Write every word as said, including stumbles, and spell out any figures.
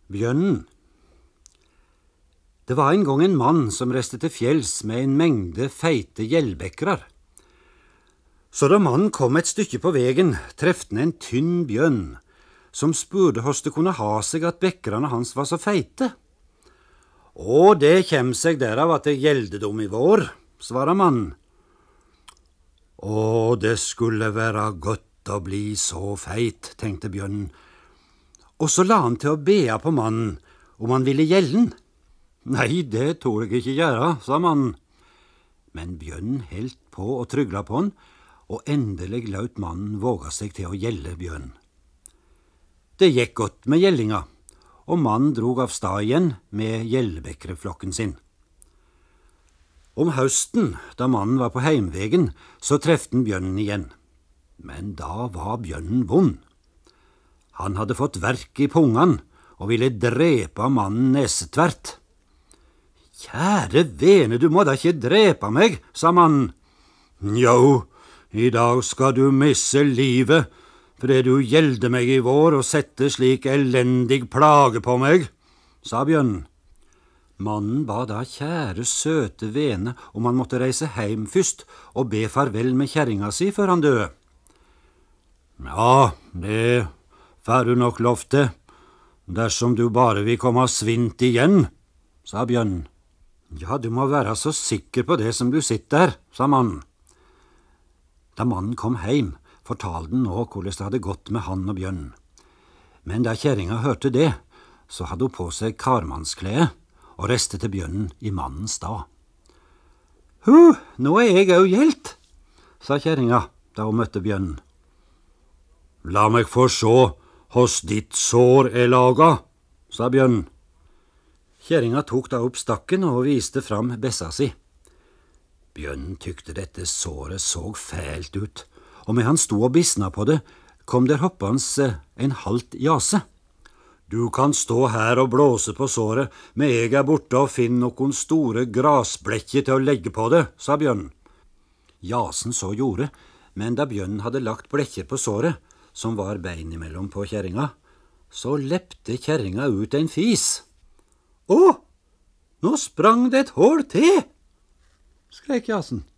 Bjørnen. Det var en gang en mann som reiste til fjells med en mengde feite gjellbekrar. Så da mannen kom et stykke på vegen, trefte han en tynn bjørn, som spurte hvordan det kunne ha seg at bekrene hans var så feite. «Å, det kjem seg derav at det gjeldde dem i vår», svarer mannen. «Å, det skulle være godt å bli så feit», tenkte bjørnen, og så la han til å bea på mannen om han ville gjelde. «Nei, det tør jeg ikke gjøre», sa mannen. Men bjørnen helt på og trygla på han, og endelig laut mannen våga seg til å gjelde bjørnen. Det gikk godt med gjellinga, og mannen drog av stad igjen med gjellbekreflokken sin. Om høsten, da mannen var på heimvegen, så trefte han bjørnen igjen. Men da var bjørnen vond. Han hadde fått verk i pungan og ville drepe mannen nesetvert. «Kjære vene, du må da ikke drepe meg», sa mannen. «Jo, i dag skal du misse livet, fordi du gjelde meg i vår og sette slik elendig plage på meg», sa bjørnen. Mannen ba da kjære søte vene om han måtte reise heim først og be farvel med kjerringa si før han døde. «Ja, det får du nok lov til, dersom du bare vil komme svint igjen», sa bjørnen. «Ja, du må være så sikker på det som du sitter her», sa mannen. Da mannen kom heim, fortalte han nå hvordan det hadde gått med han og bjørnen. Men da kjerringa hørte det, så hadde hun på seg karmannskledet og reiste til bjørnen i mannens stad. «Hu, nå er jeg òg gjeldt», sa kjerringa da hun møtte bjørnen. «La meg få sjå hos ditt sår er laga», sa bjørnen. Kjerringa tok da opp stakken og viste fram bessa si. Bjørnen tykte dette såret så fælt ut, og med han sto og bisna på det, kom der hoppans en halvt jase. «Du kan stå her og blåse på såret, men jeg er borte og finner noen store grasblekker til å legge på det», sa bjørnen. Jasen så gjorde, men da bjørnen hadde lagt blekker på såret, som var bein imellom på kjerringa, så lepte kjerringa ut en fis. «Å, nå sprang det et hål til!» skrek jasen.